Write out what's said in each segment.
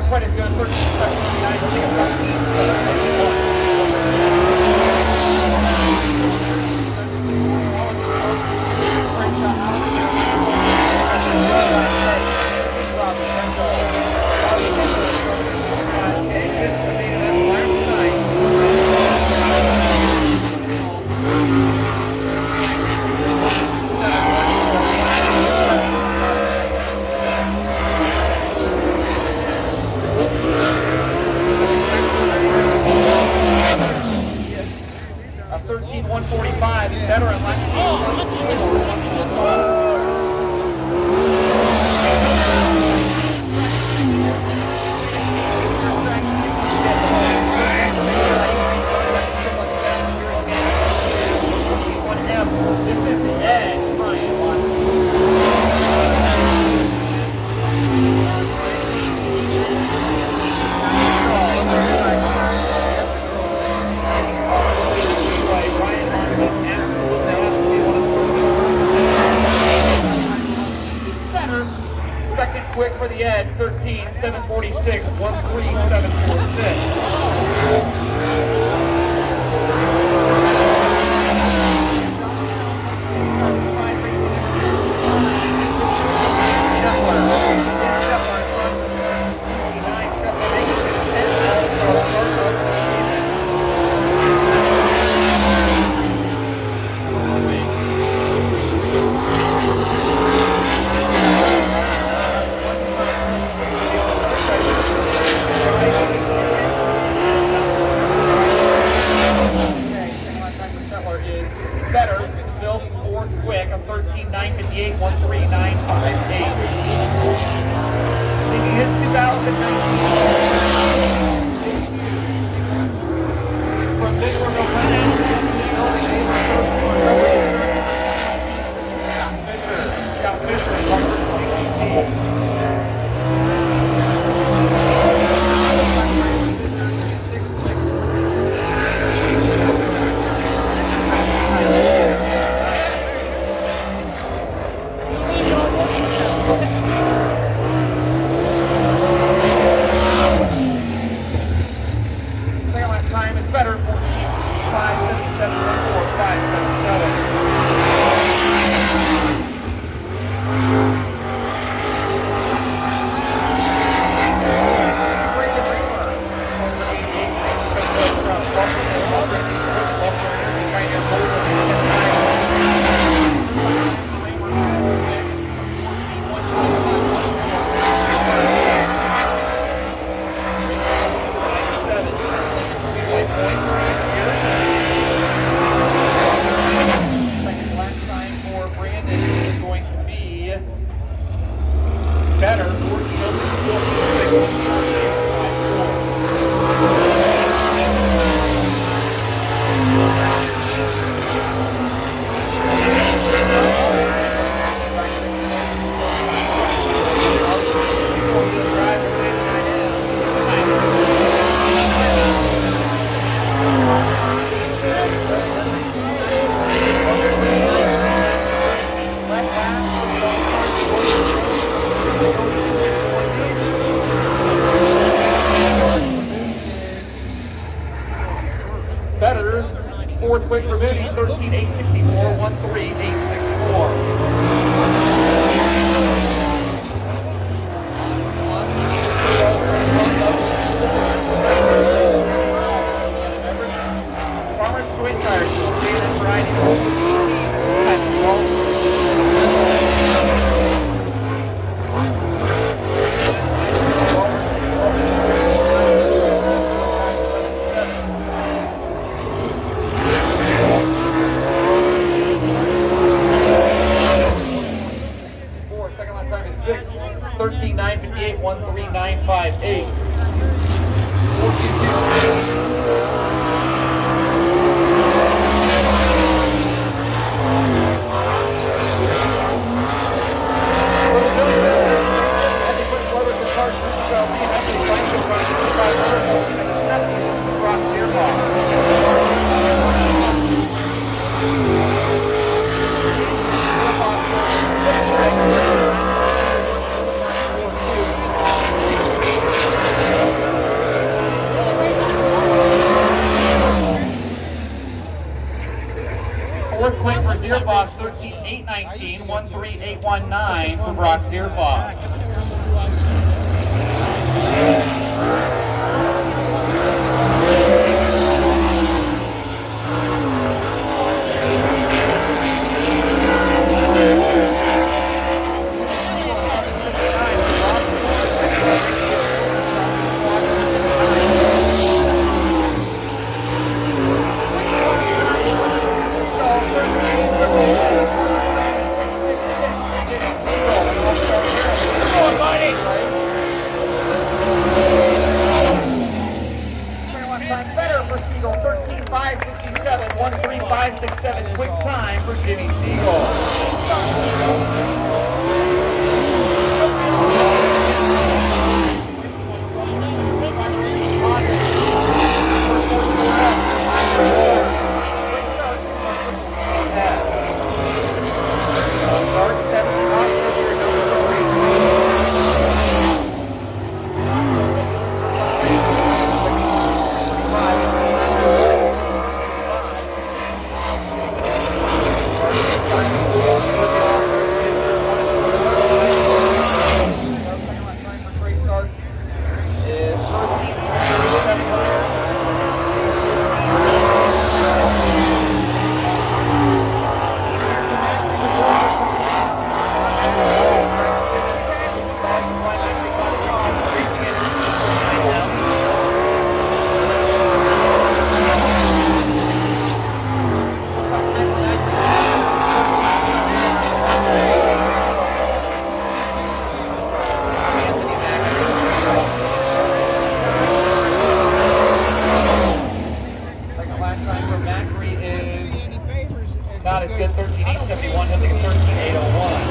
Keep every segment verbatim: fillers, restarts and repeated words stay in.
quite as good. thirteen seconds. thirteen one forty-five is better at last. This is the edge. Second quick for the edge, thirteen seven forty-six, one three seven forty-six. Better, still fourth quick of thirteen nine fifty-eight, one three nine five eight. Thinking his two thousand nineteen. From Bigler, Got Fisher, number twenty-eight. Time is better, fourteen five seven seven one four five seven seven. Better. Better, fourth quick for Vinny, thirteen eight sixty-four, one three eight sixty-four. Farmer's Choice Tires, located in variety. Fox, thirteen eight nineteen, one three eight one nine for Brock Searfox. Better for Siegel, thirteen five sixty-seven, one three five six seven, quick time for Jimmy Siegel. Not as good, thirteen eight seventy-one, he'll take a thirteen eight oh one.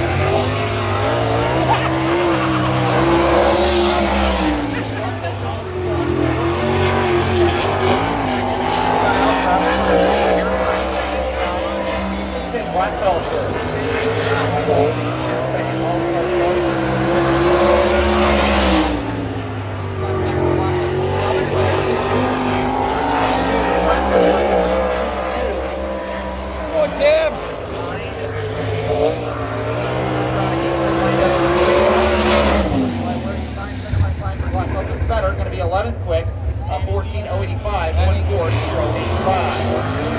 Better, going to be eleven quick, uh, fourteen oh eighty-five, one four oh eighty-five.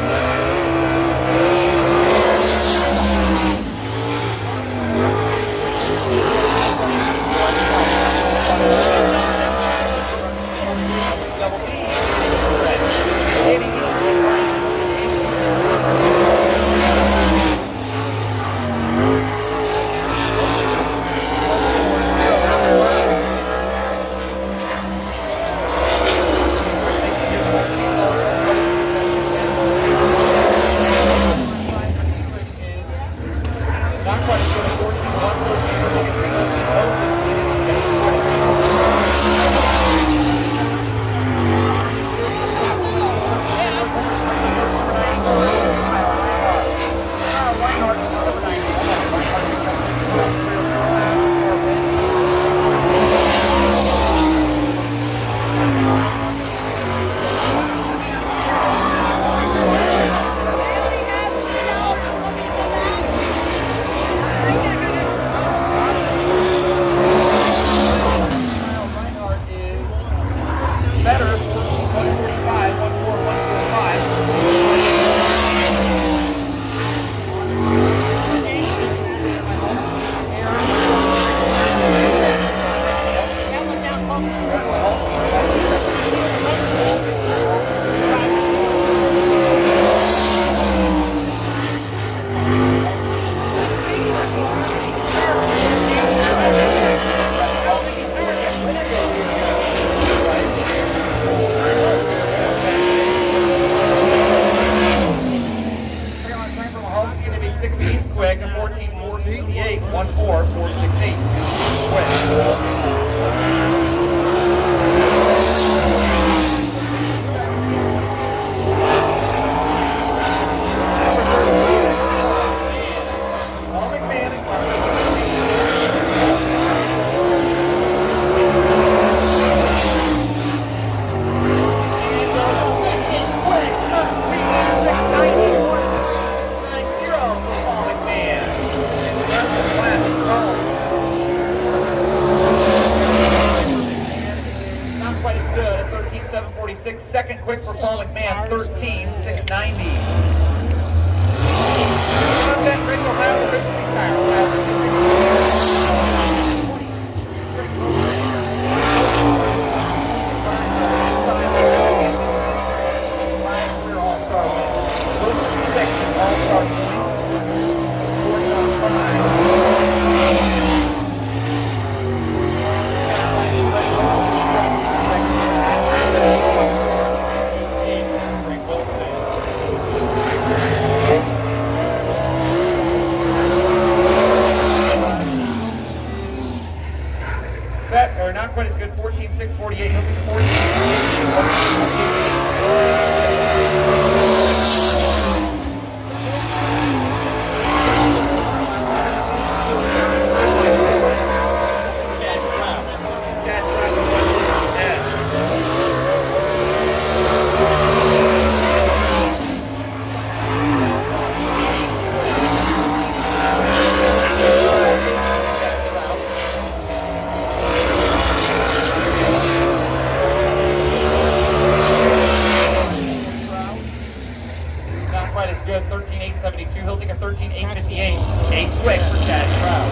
quite as good at thirteen seven forty-six. Second quick for Paul McMahon, thirteen six ninety. Content Ringo Howard, Christmas or not quite as good, fourteen six forty-eight, fourteen thirteen eight seventy-two. He'll take a thirteen eight fifty-eight. Eight quick for Chad Trout.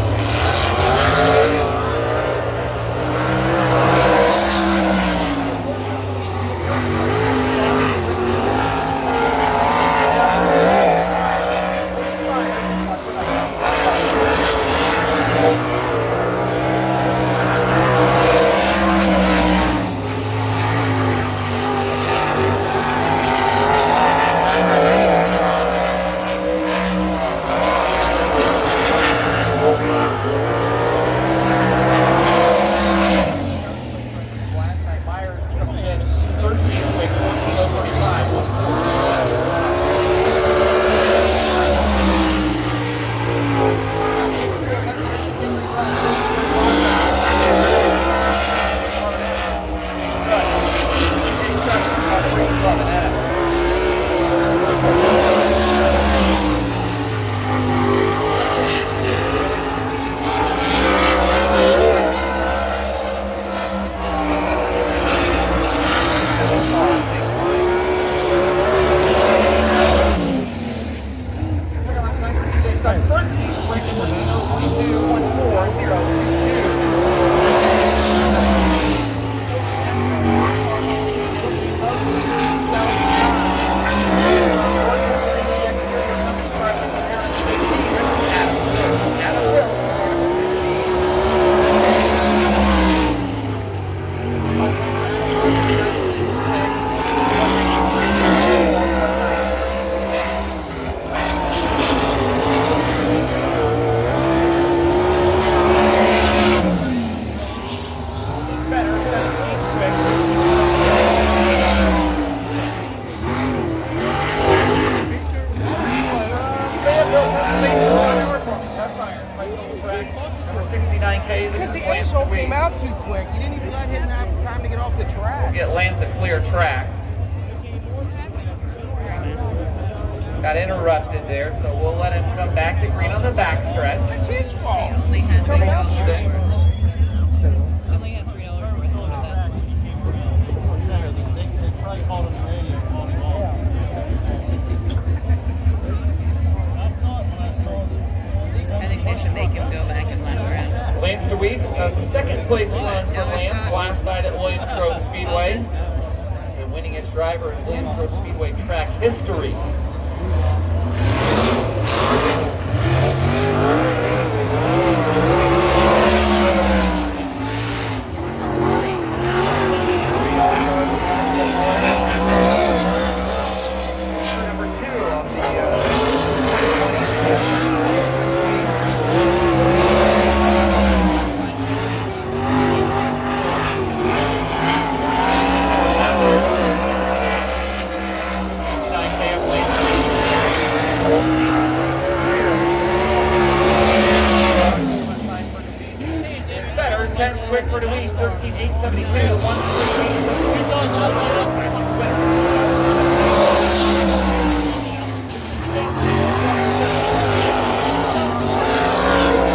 Because the asshole came out too quick. You didn't even let him have time to get off the track. We'll get Lance a clear track. Got interrupted there, so we'll let him come back to green on the back stretch. It's his fault. He only had Come three out dollars. today. He only had three dollars worth of that's I think they should make him go back and lap around. Lance DeWeese, a second place run for No, it's Lance, not. last night at Williams Grove Speedway. The winningest driver in Williams Grove Speedway track history. Number two on the uh, ten quick for DeWeese, thirteen eight seventy-two, one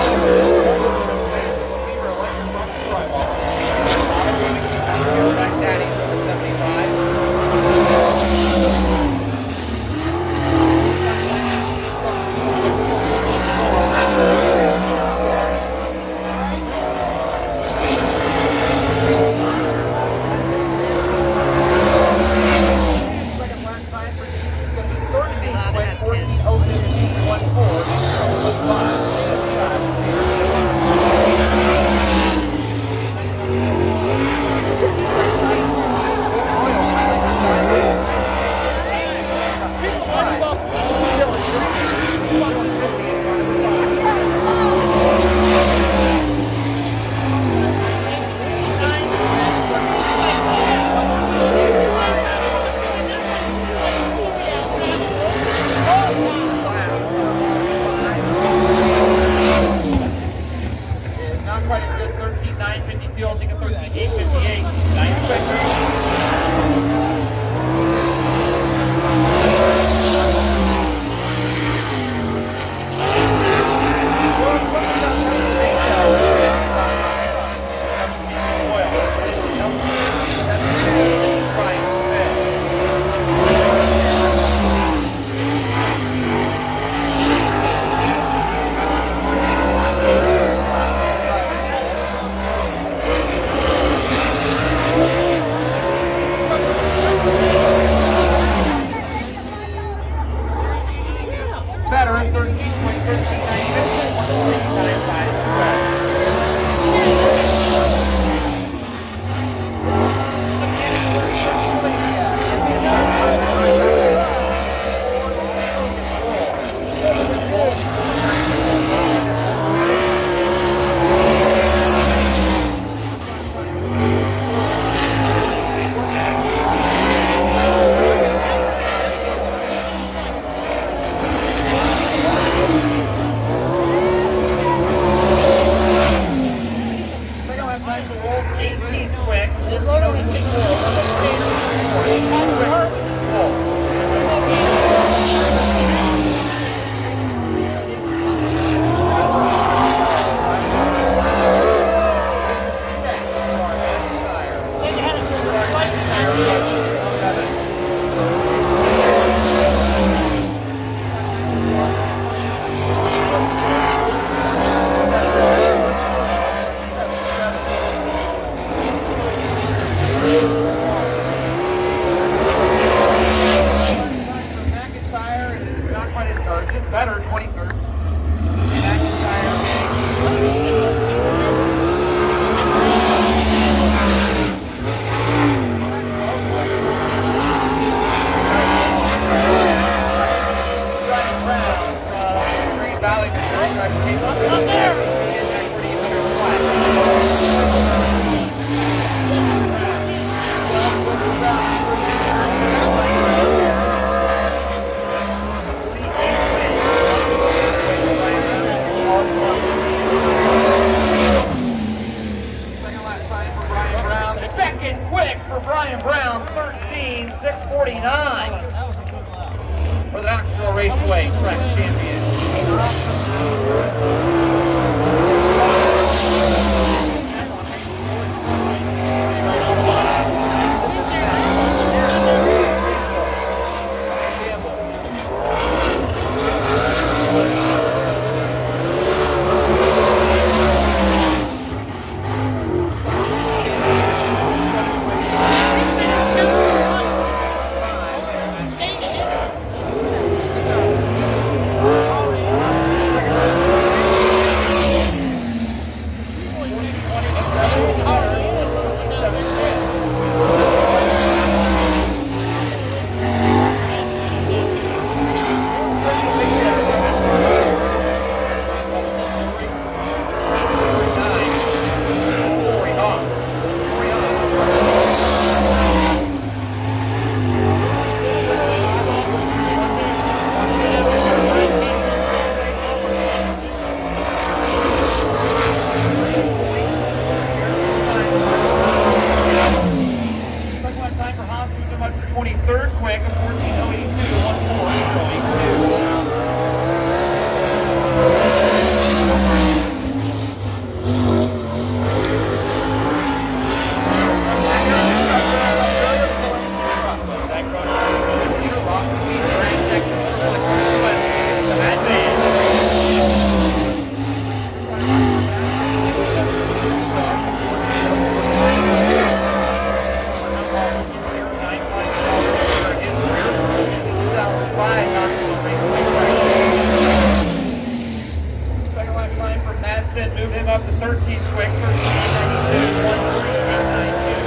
back down. Ryan Brown, thirteen six forty-nine. For the Knoxville Raceway track champion. twenty-third quick, fourteen oh eighty-two, one four, move him up to thirteen quick, thirteen ninety-two, one three ninety-two.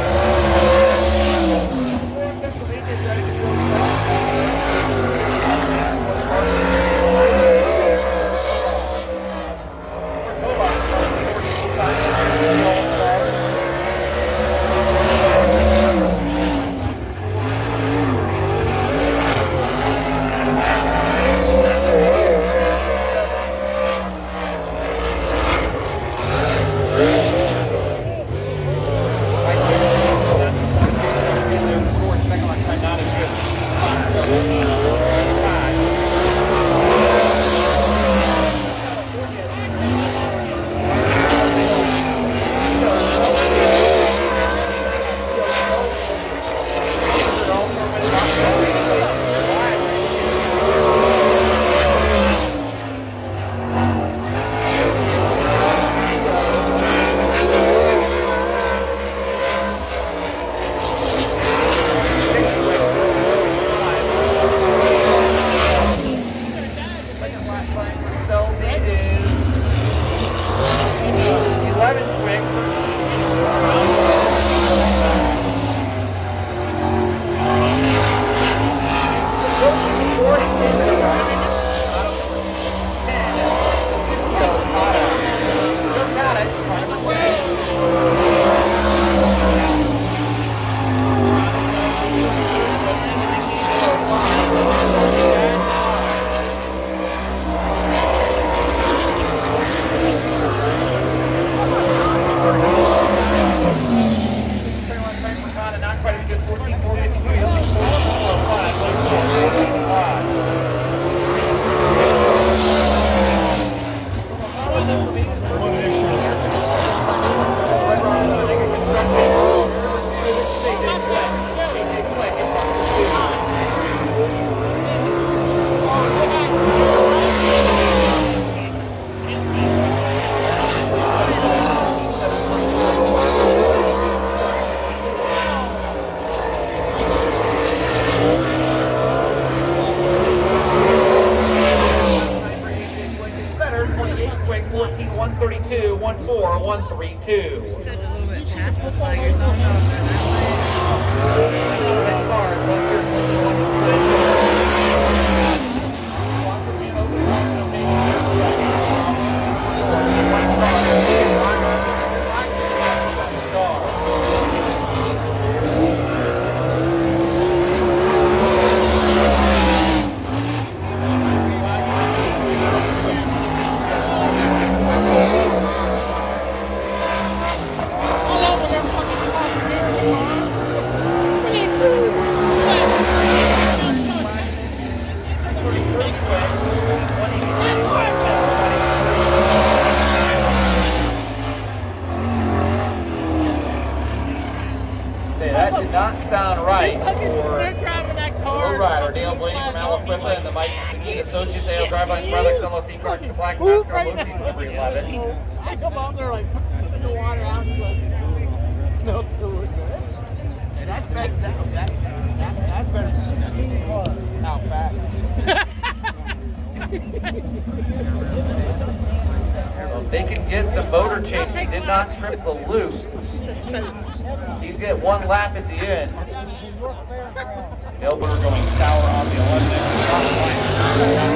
one thirty-two, one four, one three two. Stood a little bit past the flaggers on say, that did not sound right for They're driving that car. the rider, Dale Blaney from Aliquippa and the Mike Associates. They'll drive by Products L L C cars to Black Master Lucy number eleven. I come up there like putting the water out and like no to it. Hey, that's better. That, that, that, that's better than out back. Well, they can get the motor change. He did not trip the loop. He's get one lap at the end. Milburn going sour on the eleven.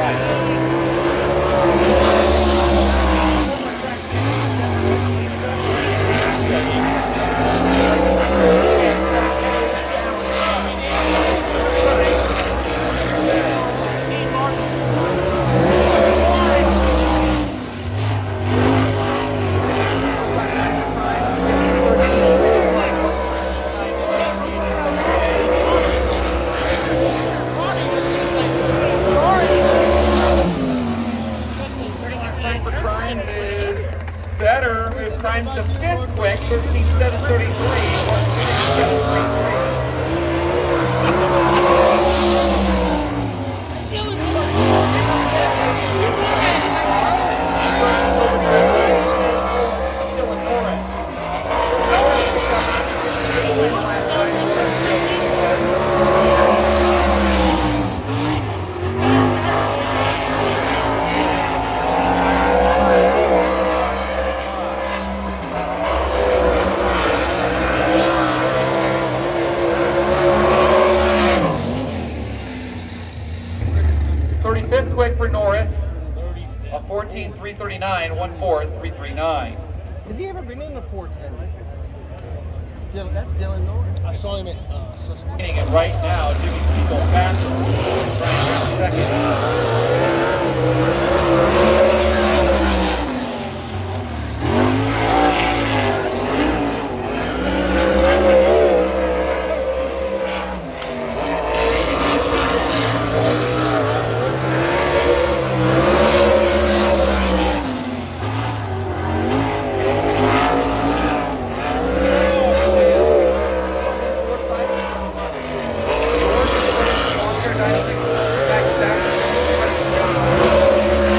Better, who times the fifth quick, thirteen seven thirty-three. thirty-fifth quick for Norris, a fourteen three thirty-nine, one fourth three thirty-nine. Has he ever been in the four ten? Dylan, that's Dylan Norris. I saw him at uh, Susquehanna. And right now, Jimmy Siegel faster, trying to second.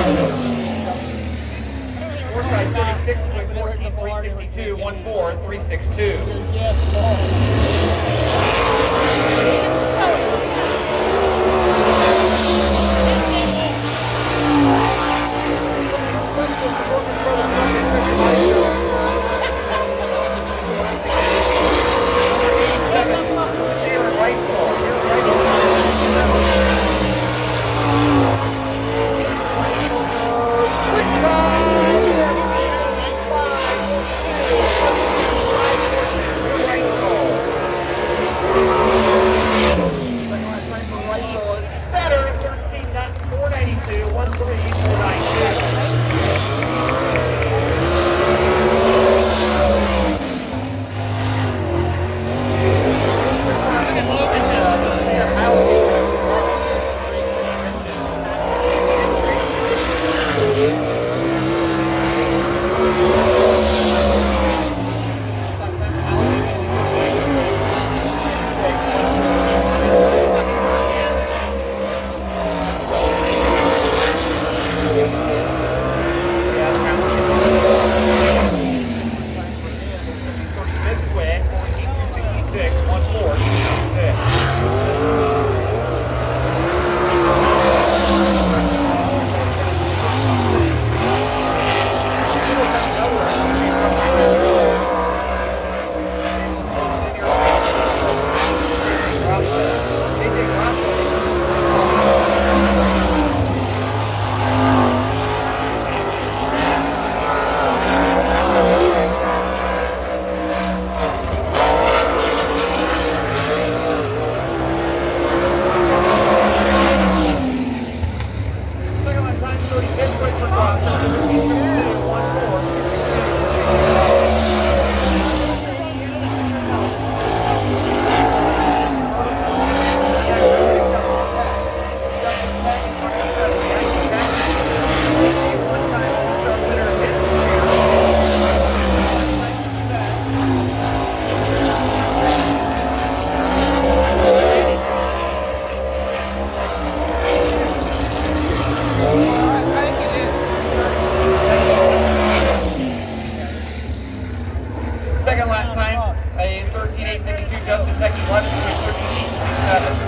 Justin taking left between thirteen and twenty-seven.